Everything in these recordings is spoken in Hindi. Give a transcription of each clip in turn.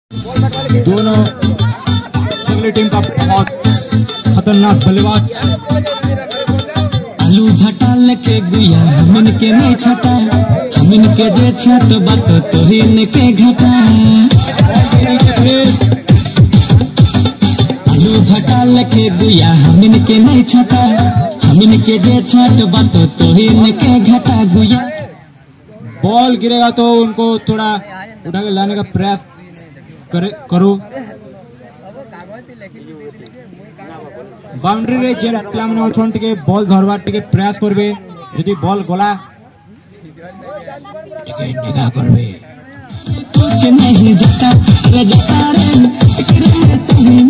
दोनों जंगली टीम का बहुत खतरनाक बल्लेबाज। आलू भटा लेके गुया हमिन के नहीं छटा, हमिन के जे छट बात तो हिन के घटा। आलू भटा लेके गुया हमिन के नहीं छटा, हमिन के जे छट बात तो हिन के घटा गुया। बॉल गिरेगा तो उनको थोड़ा उठा के लाने का प्रयास करो। बाउंड्री रे जेन प्लान में उछन टिके बॉल धरवा टिके प्रयास करबे। यदि बॉल गोला टिके निगाह करबे। कुछ नहीं जता रे जता रे तुम्हें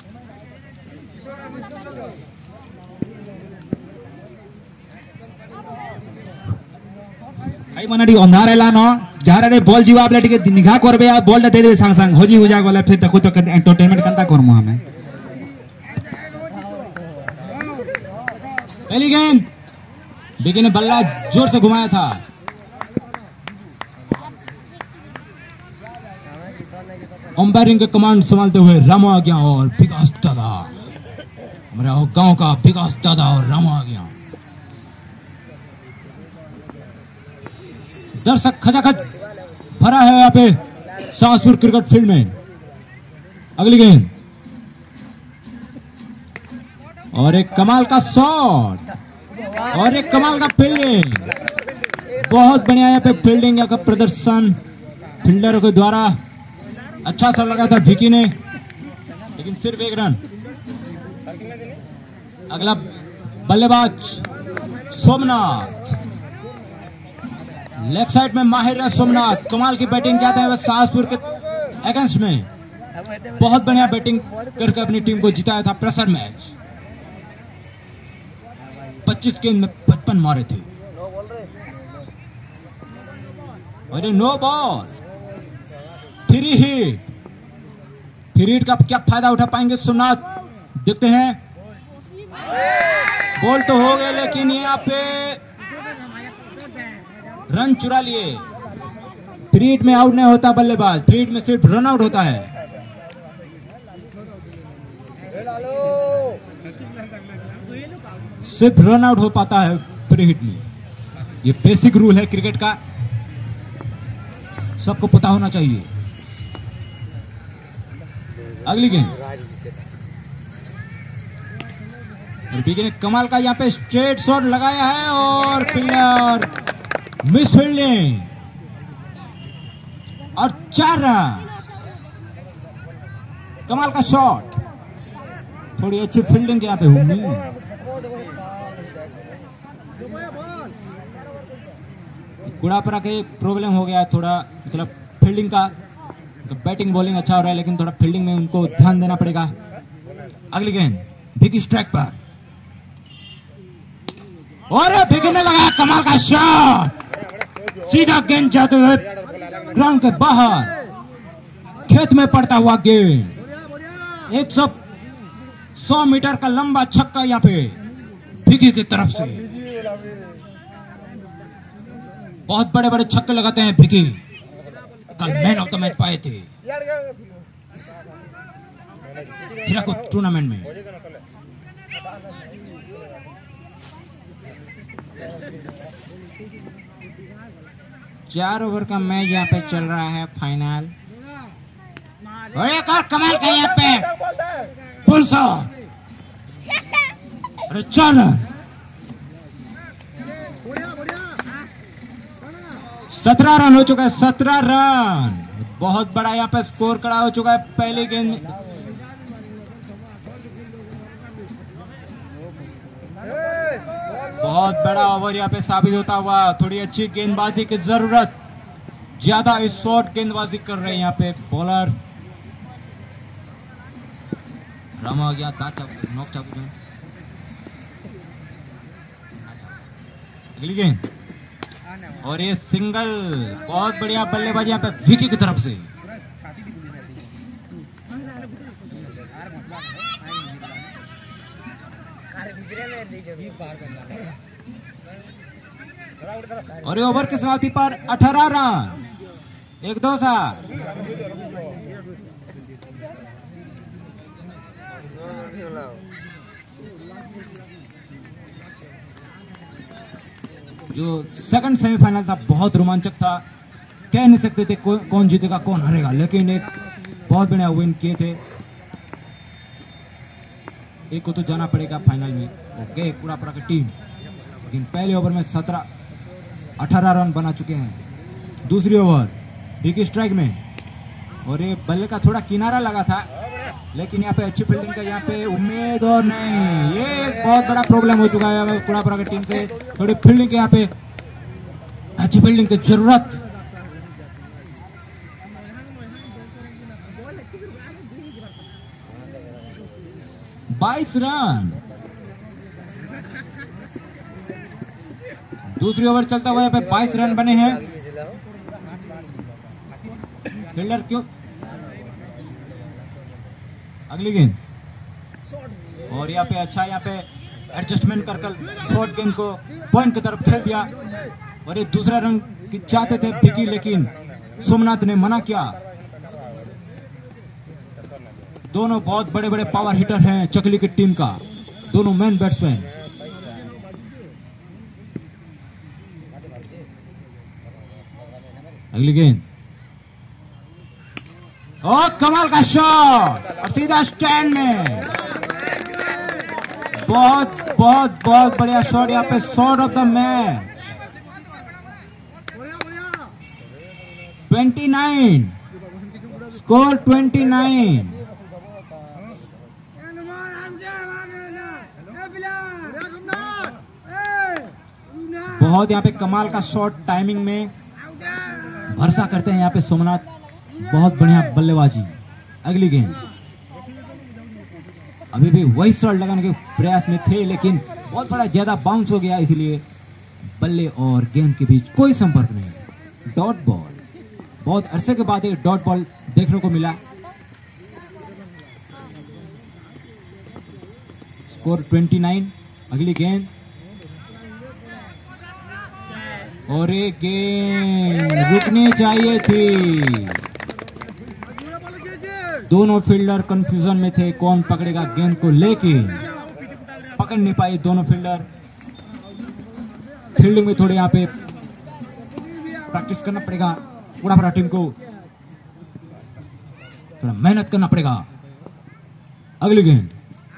आई मनाडी अंधार एला न जहारे रे बॉल जीवा आपले टिके निगाह करबे आ बॉल दे देबे संग संग होजी हो जा गले फिर देखो तो एंटरटेनमेंट कंता करमु हमें। पहली गेंद बिकी ने बल्ला जोर से घुमाया था। अंपायरिंग के कमांड संभालते हुए रामू आ गया और विकास दादा, हमारे गांव का विकास दादा और रामू आ गया। दर्शक खचाखच भरा है यहाँ पे सासपुर क्रिकेट फील्ड में। अगली गेंद और एक कमाल का शॉट और एक कमाल का फील्डिंग। बहुत बढ़िया यहाँ पे फील्डिंग का प्रदर्शन फील्डरों के द्वारा। अच्छा सा लगा था भिकी ने, लेकिन सिर्फ एक रन। अगला बल्लेबाज सोमनाथ, लेग साइड में माहिर है सोमनाथ। कमाल की बैटिंग कहते हैं वह सासपुर के अगेंस्ट में बहुत बढ़िया बैटिंग करके अपनी टीम को जिताया था। प्रेशर मैच 25 गेंद में 55 मारे थे। अरे नो बॉल, फ्री हिट का क्या फायदा उठा पाएंगे सोमनाथ, देखते हैं। बॉल तो हो गए लेकिन यहाँ पे रन चुरा लिए। फ्री हिट में आउट नहीं होता बल्लेबाज, फ्री हिट में सिर्फ रन आउट होता है। सिर्फ रन आउट हो पाता है फ्री हिट में। ये बेसिक रूल है क्रिकेट का, सबको पता होना चाहिए। अगली गेंद बीके ने कमाल का यहाँ पे स्ट्रेट शॉट लगाया है और फील्डर मिस फील्डिंग और 4 रन। कमाल का शॉट, थोड़ी अच्छी फील्डिंग यहाँ पे होगी। गुड़ापरा के प्रॉब्लम हो गया थोड़ा, मतलब फील्डिंग का। बैटिंग बॉलिंग अच्छा हो रहा है लेकिन थोड़ा फील्डिंग में उनको ध्यान देना पड़ेगा। अगली गेंद भिकी स्ट्राइक पर और भिकी ने लगाया कमाल का शॉट। सीधा गेंद जाते हुए ग्राउंड के बाहर खेत में पड़ता हुआ गेंद। 100 मीटर का लंबा छक्का यहाँ पे भिकी की तरफ से। बहुत बड़े बड़े छक्के लगाते हैं भिकी, कल मैन ऑफ द मैच पाए थे हीराकुद टूर्नामेंट में। चार ओवर का मैच यहाँ पे चल रहा है फाइनल। और एक और कमाल का यहाँ पे पुल शॉट। अरे 4 रन, 17 रन हो चुका है। 17 रन बहुत बड़ा यहाँ पे स्कोर खड़ा हो चुका है पहली गेंद में। बहुत बड़ा ओवर यहाँ पे साबित होता हुआ। थोड़ी अच्छी गेंदबाजी की जरूरत, ज्यादा इस शॉर्ट गेंदबाजी कर रहे हैं यहाँ पे बॉलर। राम आ गया नॉक चाबू। अगली गेंद और ये सिंगल, बहुत बढ़िया बल्लेबाजी यहाँ पे विकी की तरफ से। और ये ओवर की समाप्ति पर 18 रन, 1-2 सा। जो सेकंड सेमीफाइनल था बहुत रोमांचक था, कह नहीं सकते थे कौन जीतेगा कौन हारेगा, लेकिन एक बहुत बढ़िया विन किए थे। एक को तो जाना पड़ेगा फाइनल में, ओके पूरा की टीम, लेकिन पहले ओवर में 18 रन बना चुके हैं। दूसरी ओवर बिग स्ट्राइक में, और ये बल्ले का थोड़ा किनारा लगा था, लेकिन यहाँ पे अच्छी फील्डिंग का यहाँ पे उम्मीद और नहीं, ये एक बहुत बड़ा प्रॉब्लम हो चुका है कुड़ापुरा की टीम से। थोड़ी फील्डिंग के यहाँ पे अच्छी फील्डिंग की जरूरत। बाईस रन, दूसरी ओवर चलता हुआ यहाँ पे 22 रन बने हैं। फील्डर क्यों, अगली गेंद, और यहाँ पे अच्छा यहाँ पे एडजस्टमेंट कर शॉर्ट गेंद को पॉइंट की तरफ खेल दिया, और ये दूसरा रन चाहते थे विकी, लेकिन सोमनाथ ने मना किया। दोनों बहुत बड़े बड़े पावर हिटर हैं चकली की टीम का, दोनों मेन बैट्समैन। अगली गेंद, और कमाल का शॉट, और सीधा स्टैंड में। बहुत बहुत बहुत बढ़िया शॉट, यहाँ पे shot of the match. 29 score, 29। बहुत यहाँ पे कमाल का शॉट, टाइमिंग में भरोसा करते हैं यहाँ पे सोमनाथ, बहुत बढ़िया बल्लेबाजी। अगली गेंद, अभी भी वही शॉट लगाने के प्रयास में थे, लेकिन बहुत बड़ा ज्यादा बाउंस हो गया, इसलिए बल्ले और गेंद के बीच कोई संपर्क नहीं। डॉट बॉल, बहुत अरसे के बाद एक डॉट बॉल देखने को मिला। स्कोर 29। अगली गेंद, और एक गेंद रुकनी चाहिए थी। दोनों फील्डर कंफ्यूजन में थे कौन पकड़ेगा गेंद को, लेकिन पकड़ नहीं पाए दोनों फील्डर। फील्डिंग में थोड़े यहाँ पे प्रैक्टिस करना पड़ेगा कुड़ापुरा टीम को, थोड़ा मेहनत करना पड़ेगा। अगली गेंद,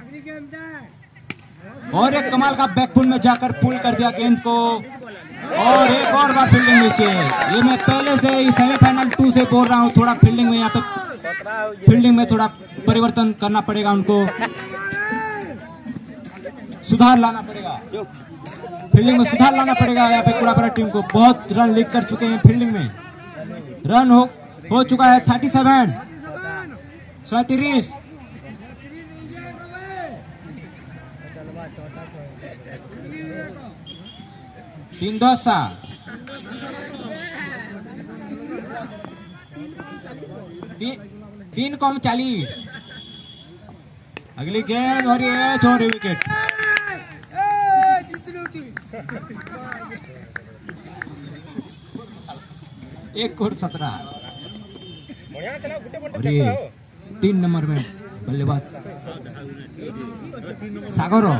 और एक कमाल का बैकफुट में जाकर पुल कर दिया गेंद को, और एक और बार फील्डिंग नीचे। ये मैं पहले से ही सेमीफाइनल 2 से बोल रहा हूँ, थोड़ा फील्डिंग में यहाँ पे फील्डिंग में थोड़ा परिवर्तन करना पड़ेगा, उनको सुधार लाना पड़ेगा, फील्डिंग में सुधार लाना पड़ेगा। यहाँ पे कुड़ापुरा टीम को बहुत रन लीक कर चुके हैं फील्डिंग में, रन हो चुका है 37, 37। तीन 3:40। अगली गेंद, और ये छोरी विकेट। एक कोट 17, और ये 3 नंबर में बल्लेबाज सागर,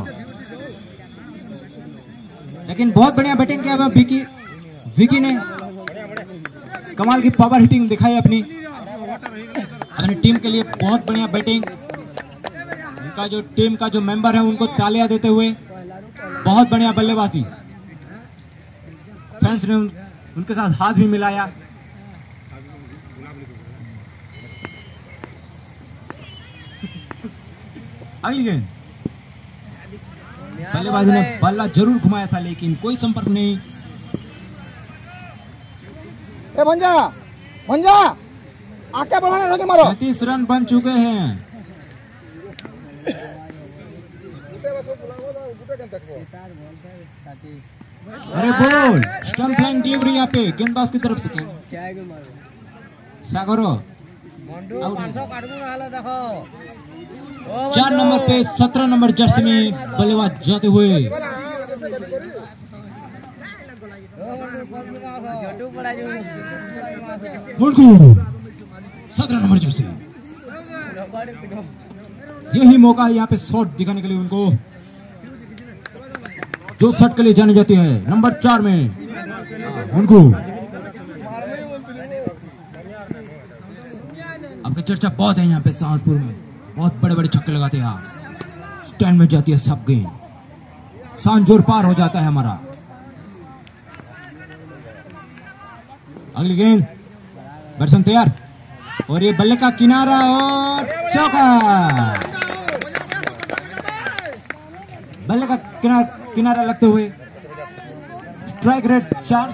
लेकिन बहुत बढ़िया बैटिंग किया विकी ने, कमाल की पावर हिटिंग दिखाई अपनी टीम के लिए, बहुत बढ़िया बैटिंग। उनका जो टीम का जो मेंबर है उनको तालियां देते हुए, बहुत बढ़िया बल्लेबाजी। फैंस ने उनके साथ हाथ भी मिलाया। अगली गेंद, बल्लेबाजी ने बल्ला जरूर घुमाया था, लेकिन कोई संपर्क नहीं। आके बढ़ाने लगे, मारो। 35 रन बन चुके हैं। अरे बोल, स्टंप फ्लाइंग डिलीवरी यहाँ पे गेंदबाज की तरफ से सागरो। 4 नंबर पे 17 नंबर जर्सी में बल्लेबाज जाते हुए, मुर्गू 17 नंबर जर्सी। यही मौका है यहाँ पे शॉट दिखाने के लिए उनको। जो शॉट के लिए जानी जाती है नंबर 4 में उनको। आपकी चर्चा बहुत है यहाँ पे शाहजपुर में, बहुत बड़े बड़े छक्के लगाते हैं आप, स्टैंड में जाती है सब गेंद, शान जोर पार हो जाता है हमारा। अगली गेंद, बैट्समैन तैयार और ये बल्ले का किनारा और चौका। बल्ले का किनारा लगते हुए स्ट्राइक रेट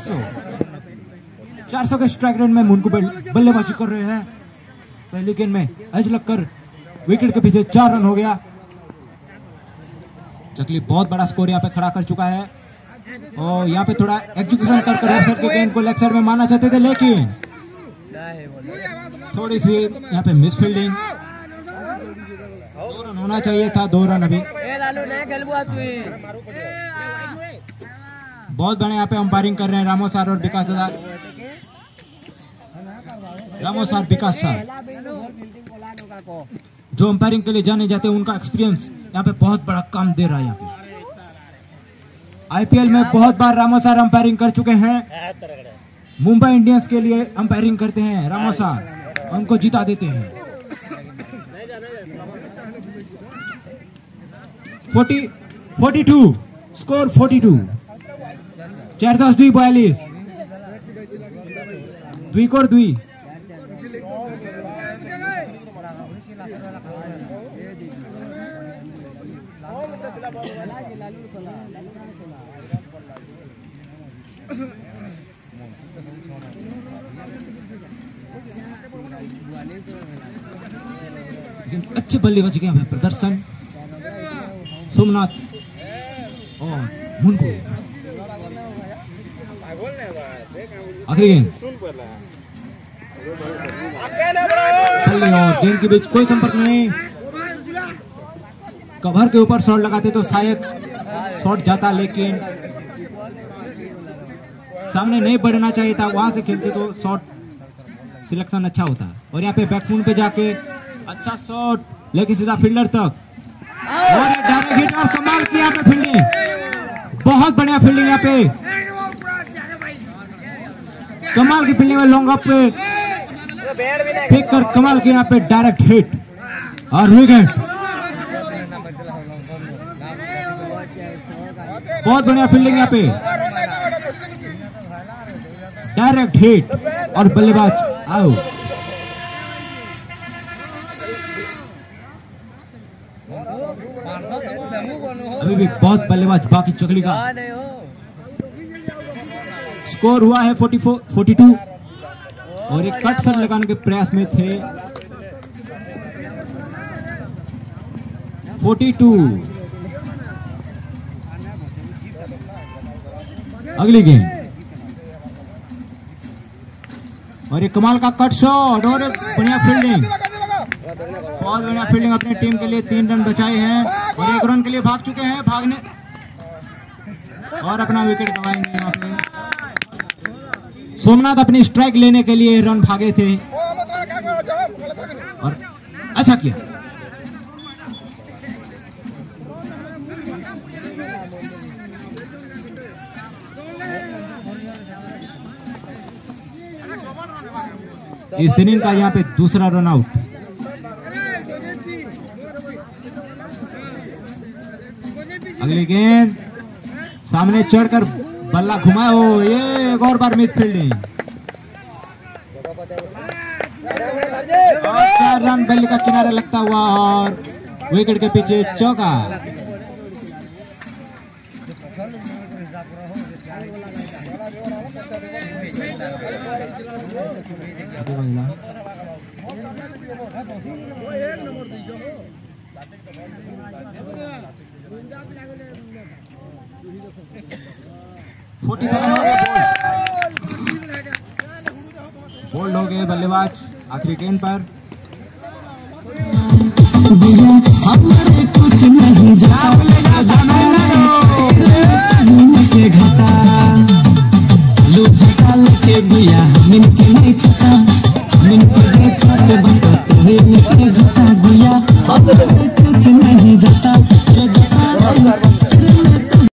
400 के स्ट्राइक रेट में मुनको बल्लेबाजी कर रहे हैं। पहली गेंद में एज लगकर विकेट के पीछे 4 रन हो गया। चकली बहुत बड़ा स्कोर यहाँ पे खड़ा कर चुका है और यहाँ पे थोड़ा एग्जीक्यूशन कर ऑफ साइड की गेंद को लेग साइड में मारना चाहते थे, लेकिन थोड़ी सी यहाँ पे मिस फील्डिंग। 2 रन होना चाहिए था, 2 रन अभी। बहुत बड़े यहाँ पे अंपायरिंग कर रहे हैं रामो सर और विकास दादा। रामो सर, विकास सर जो अंपायरिंग के लिए जाने जाते हैं, उनका एक्सपीरियंस यहाँ पे बहुत बड़ा काम दे रहा है। यहाँ पे आईपीएल में बहुत बार रामो सर अंपायरिंग कर चुके हैं। मुंबई इंडियंस के लिए अंपायरिंग करते हैं रामो सर, उनको जिता देते हैं। 42 स्कोर 42 4-10 42 2 कोर 2। अच्छे बल्लेबाजी के प्रदर्शन सोमनाथ और मुनको। आखिरी गेंद और गेंद के बीच कोई संपर्क नहीं। कवर के ऊपर शॉट लगाते तो शायद शॉट जाता, लेकिन सामने नहीं बढ़ना चाहिए था, वहां से खेलते तो शॉट सिलेक्शन अच्छा होता। और यहाँ पे बैकफुट पे जाके अच्छा शॉट, लेकिन सीधा फील्डर तक और डायरेक्ट हिट और कमाल की यहाँ पे फील्डिंग, बहुत बढ़िया फील्डिंग यहाँ पे, कमाल की फील्डिंग में लॉन्ग अप पे फेंक कर कमाल की यहाँ पे डायरेक्ट हिट और विकेट। बहुत बढ़िया फील्डिंग यहाँ पे, डायरेक्ट हिट और बल्लेबाज आउट। अभी भी बहुत बल्लेबाज बाकी चकली का। स्कोर हुआ है 42 और एक कट शॉट लगाने के प्रयास में थे। 42। अगली गेंद और एक कमाल का कट शॉट और एक बढ़िया फील्डिंग, बहुत बढ़िया फील्डिंग। अपनी टीम के लिए 3 रन बचाए हैं और 1 रन के लिए भाग चुके हैं, भागने और अपना विकेट गंवाएंगे। यहाँ पे सोमनाथ अपनी स्ट्राइक लेने के लिए रन भागे थे और अच्छा किया। इस इनिंग का यहाँ पे दूसरा रन आउट। अगली गेंद सामने चढ़कर बल्ला घुमाया हो, ये एक और बार मिस फील्डिंग और 4 रन बल्ले का किनारा लगता हुआ और विकेट के पीछे चौका। बोल्ड हो गए बल्लेबाज आखिरी गेंद पर। हमारे कुछ नहीं के घटा लूटा के बुया मिनके नहीं छटा मिनके छोटे बता तो घटा बुया।